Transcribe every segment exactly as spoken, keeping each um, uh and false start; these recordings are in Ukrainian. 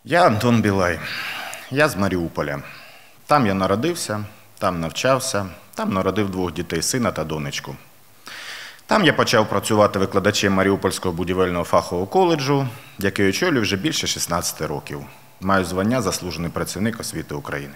Я Антон Білай, я з Маріуполя. Там я народився, там навчався, там народив двох дітей, сина та донечку. Там я почав працювати викладачем Маріупольського будівельного фахового коледжу, який очолюю вже більше шістнадцяти років. Маю звання заслужений працівник освіти України.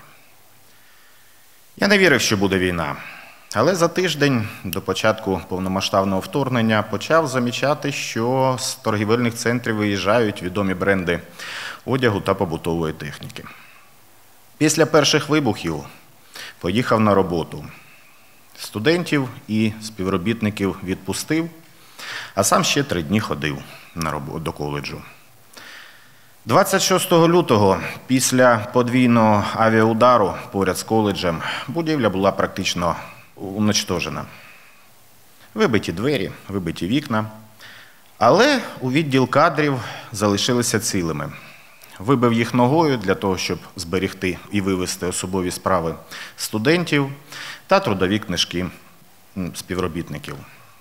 Я не вірив, що буде війна, але за тиждень до початку повномасштабного вторгнення почав замічати, що з торгівельних центрів виїжджають відомі бренди одягу та побутової техніки. Після перших вибухів поїхав на роботу. Студентів і співробітників відпустив, а сам ще три дні ходив на роботу до коледжу. двадцять шостого лютого, після подвійного авіаудару поряд з коледжем, будівля була практично уничтожена. Вибиті двері, вибиті вікна, але у відділ кадрів залишилися цілими. Вибив їх ногою для того, щоб зберегти і вивести особові справи студентів та трудові книжки співробітників.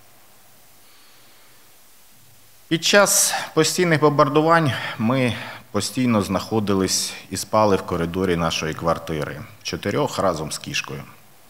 Під час постійних бомбардувань ми постійно знаходились і спали в коридорі нашої квартири, чотирьох разом з кішкою.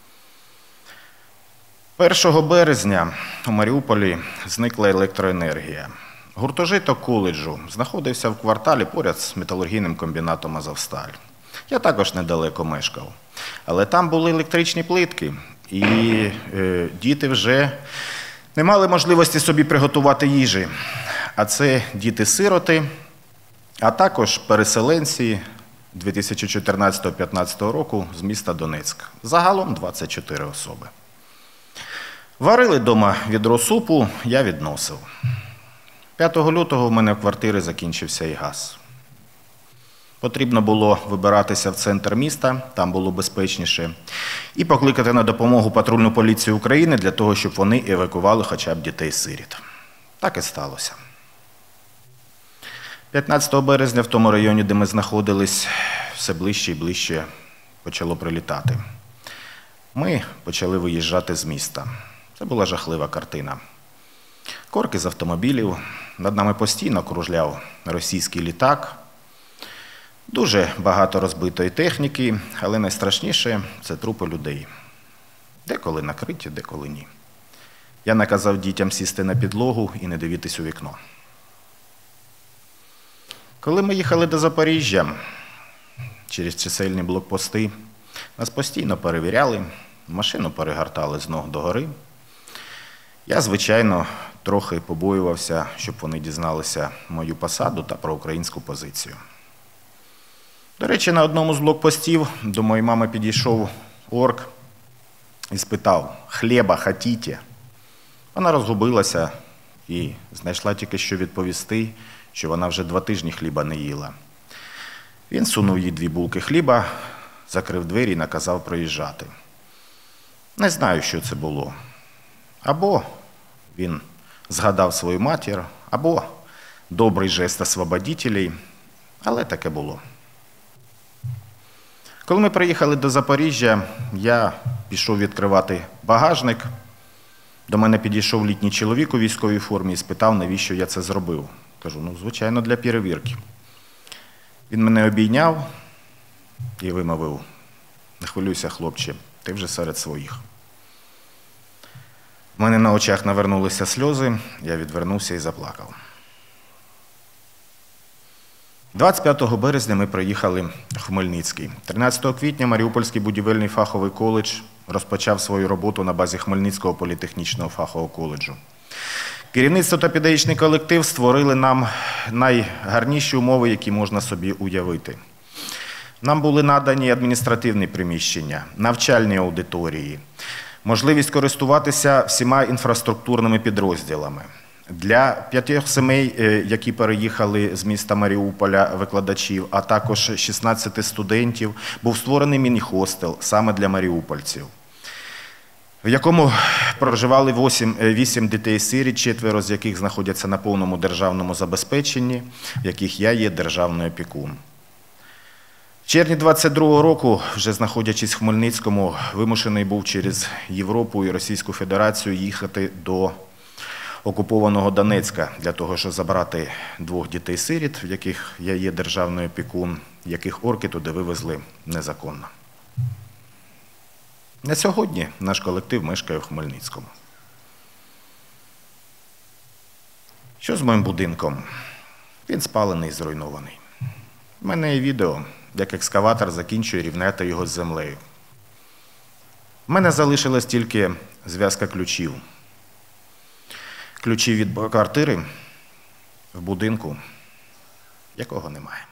першого березня у Маріуполі зникла електроенергія. Гуртожиток коледжу знаходився в кварталі поряд з металургійним комбінатом «Азовсталь». Я також недалеко мешкав. Але там були електричні плитки, і е, діти вже не мали можливості собі приготувати їжі. А це діти-сироти, а також переселенці дві тисячі чотирнадцятого - дві тисячі п'ятнадцятого року з міста Донецьк. Загалом двадцять чотири особи. Варили вдома відро супу, я відносив. п'ятого лютого в мене в квартирі закінчився і газ. Потрібно було вибиратися в центр міста, там було безпечніше, і покликати на допомогу патрульну поліцію України для того, щоб вони евакували хоча б дітей-сиріт. Так і сталося. п'ятнадцятого березня в тому районі, де ми знаходились, все ближче і ближче почало прилітати. Ми почали виїжджати з міста. Це була жахлива картина. Корки з автомобілів, над нами постійно кружляв російський літак. Дуже багато розбитої техніки, але найстрашніше – це трупи людей. Деколи накриті, деколи ні. Я наказав дітям сісти на підлогу і не дивитись у вікно. Коли ми їхали до Запоріжжя через чисельні блокпости, нас постійно перевіряли, машину перегортали з ног до гори. Я, звичайно, трохи побоювався, щоб вони дізналися мою посаду та про українську позицію. До речі, на одному з блокпостів до моєї мами підійшов орк і спитав: «Хліба хотіте?» Вона розгубилася і знайшла тільки що відповісти, що вона вже два тижні хліба не їла. Він сунув їй дві булки хліба, закрив двері і наказав проїжджати. Не знаю, що це було. Або він згадав свою матір, або добрий жест освободителей, але таке було. Коли ми приїхали до Запоріжжя, я пішов відкривати багажник. До мене підійшов літній чоловік у військовій формі і спитав, навіщо я це зробив. Кажу: ну, звичайно, для перевірки. Він мене обійняв і вимовив: не хвилюйся, хлопче, ти вже серед своїх. У мене на очах навернулися сльози, я відвернувся і заплакав. двадцять п'ятого березня ми приїхали в Хмельницький. тринадцятого квітня Маріупольський будівельний фаховий коледж розпочав свою роботу на базі Хмельницького політехнічного фахового коледжу. Керівництво та педагогічний колектив створили нам найгарніші умови, які можна собі уявити. Нам були надані адміністративні приміщення, навчальні аудиторії, можливість користуватися всіма інфраструктурними підрозділами. Для п'ятьох сімей, які переїхали з міста Маріуполя, викладачів, а також шістнадцяти студентів, був створений міні-хостел саме для маріупольців, в якому проживали вісім дітей-сиріт, четверо з яких знаходяться на повному державному забезпеченні, в яких я є державний опікун. В червні двадцять другого року, вже знаходячись в Хмельницькому, вимушений був через Європу і Російську Федерацію їхати до окупованого Донецька для того, щоб забрати двох дітей-сиріт, в яких я є державний опікун, яких орки туди вивезли незаконно. На сьогодні наш колектив мешкає в Хмельницькому. Що з моїм будинком? Він спалений і зруйнований. У мене є відео, як екскаватор закінчує рівняти його з землею. У мене залишилась тільки зв'язка ключів. Ключі від квартири в будинку, якого немає.